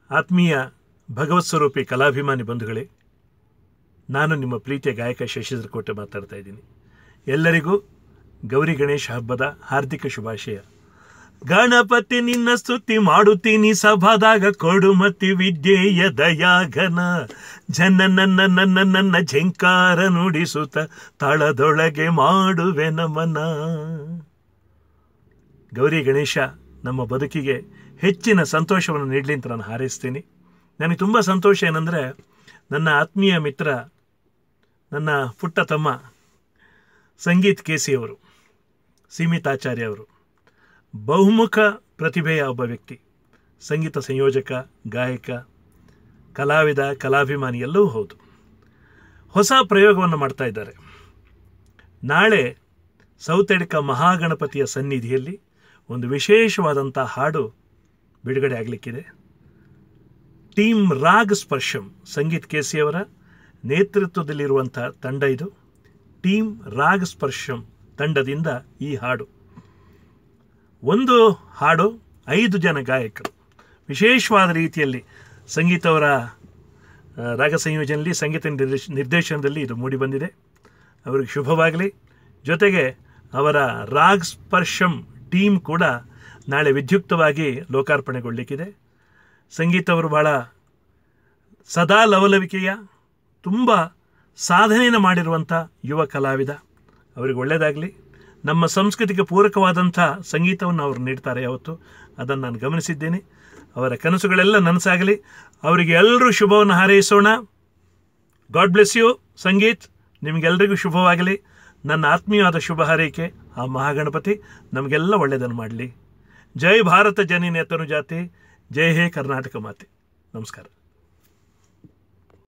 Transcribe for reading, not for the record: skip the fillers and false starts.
ಆತ್ಮೀಯ ಭಗವತ್ ಸ್ವರೂಪಿ ಕಲಾಭಿಮಾನಿ ಬಂಧುಗಳೇ, ನಾನು ನಿಮ್ಮ ಪ್ರೀತಿಯ ಗಾಯಕ ಶಶಿಧರ್ ಕೋಟೆ ಮಾತಾಡ್ತಾ ಇದ್ದೀನಿ. ಎಲ್ಲರಿಗೂ ಗೌರಿ ಗಣೇಶ ಹಬ್ಬದ ಹಾರ್ದಿಕ ಶುಭಾಶಯ. ಗಣಪತಿ ನಿನ್ನ ಸ್ತುತಿ ಮಾಡುತ್ತೀನಿ ಸಭಾದಾಗ, ಕೊಡುಮತಿ ವಿದ್ಯೆಯ ದಯಾಘನ ಜನ ನನ್ನ ನನ್ನ ನನ್ನ ಝಂಕಾರ ನುಡಿಸುತ್ತ ತಳದೊಳಗೆ ಮಾಡುವೆ ನಮನ. ಗೌರಿ ಗಣೇಶ ನಮ್ಮ ಬದುಕಿಗೆ ಹೆಚ್ಚಿನ ಸಂತೋಷವನ್ನು ನೀಡಲಿ ಅಂತ ನಾನು ಹಾರೈಸ್ತೀನಿ. ನನಗೆ ತುಂಬ ಸಂತೋಷ ಏನಂದರೆ, ನನ್ನ ಆತ್ಮೀಯ ಮಿತ್ರ, ನನ್ನ ಪುಟ್ಟ ತಮ್ಮ ಸಂಗೀತ್ ಕೇಸಿಯವರು, ಸೀಮಿತಾಚಾರ್ಯ ಅವರು ಬಹುಮುಖ ಪ್ರತಿಭೆಯ ಒಬ್ಬ ವ್ಯಕ್ತಿ, ಸಂಗೀತ ಸಂಯೋಜಕ, ಗಾಯಕ, ಕಲಾವಿದ, ಕಲಾಭಿಮಾನಿ ಎಲ್ಲವೂ ಹೌದು. ಹೊಸ ಪ್ರಯೋಗವನ್ನು ಮಾಡ್ತಾ ಇದ್ದಾರೆ. ನಾಳೆ ಸೌತೆಡ್ಕ ಮಹಾಗಣಪತಿಯ ಸನ್ನಿಧಿಯಲ್ಲಿ ಒಂದು ವಿಶೇಷವಾದಂಥ ಹಾಡು ಬಿಡುಗಡೆ ಆಗಲಿಕ್ಕಿದೆ. ಟೀಮ್ ರಾಗ್ ಸ್ಪರ್ಶಂ, ಸಂಗೀತ್ ಕೇಸಿಯವರ ನೇತೃತ್ವದಲ್ಲಿರುವಂಥ ತಂಡ ಇದು. ಟೀಮ್ ರಾಗ್ ಸ್ಪರ್ಶಂ ತಂಡದಿಂದ ಈ ಹಾಡು, ಒಂದು ಹಾಡು 5 ಜನ ಗಾಯಕರು ವಿಶೇಷವಾದ ರೀತಿಯಲ್ಲಿ ಸಂಗೀತವರ ರಾಗ ಸಂಯೋಜನೆಯಲ್ಲಿ, ಸಂಗೀತ ನಿರ್ದೇಶನದಲ್ಲಿ ಇದು ಮೂಡಿಬಂದಿದೆ. ಅವರಿಗೆ ಶುಭವಾಗಲಿ. ಜೊತೆಗೆ ಅವರ ರಾಗ್ ಸ್ಪರ್ಶಂ ಟೀಮ್ ಕೂಡ ನಾಳೆ ವಿದ್ಯುಕ್ತವಾಗಿ ಲೋಕಾರ್ಪಣೆಗೊಳ್ಳಲಿಕ್ಕಿದೆ. ಸಂಗೀತವರು ಬಹಳ ಸದಾ ಲವಲವಿಕೆಯ, ತುಂಬ ಸಾಧನೆಯನ್ನು ಮಾಡಿರುವಂಥ ಯುವ ಕಲಾವಿದ. ಅವರಿಗೆ ಒಳ್ಳೆಯದಾಗಲಿ. ನಮ್ಮ ಸಂಸ್ಕೃತಿಗೆ ಪೂರಕವಾದಂಥ ಸಂಗೀತವನ್ನು ಅವರು ನೀಡ್ತಾರೆ ಯಾವತ್ತು, ಅದನ್ನು ನಾನು ಗಮನಿಸಿದ್ದೇನೆ. ಅವರ ಕನಸುಗಳೆಲ್ಲ ನನಸಾಗಲಿ. ಅವರಿಗೆ ಎಲ್ಲರೂ ಶುಭವನ್ನು ಹಾರೈಸೋಣ. ಗಾಡ್ ಬ್ಲೆಸ್ ಯು ಸಂಗೀತ್, ನಿಮಗೆಲ್ಲರಿಗೂ ಶುಭವಾಗಲಿ. ನನ್ನ ಆತ್ಮೀಯವಾದ ಶುಭ ಹಾರೈಕೆ ಆ ಮಹಾಗಣಪತಿ ನಮಗೆಲ್ಲ ಒಳ್ಳೆಯದನ್ನು ಮಾಡಲಿ. ಜೈ ಭಾರತ ಜನನಿ ತನುಜಾತೆ, ಜೈ ಹೇ ಕರ್ನಾಟಕ ಮಾತೆ. ನಮಸ್ಕಾರ.